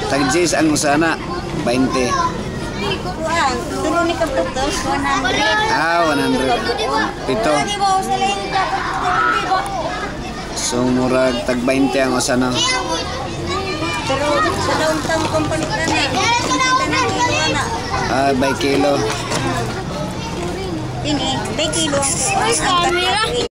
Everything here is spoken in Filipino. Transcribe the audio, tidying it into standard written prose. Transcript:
Tag-Jis ang usana, 20. Kuan, tulo ni kaputos, 100. Ah, 100. Pito. So, murag tag-20 ang usana. Pero sa downtown company ka na, kita na kilo na. Ah, by kilo. Ini, by kilo ang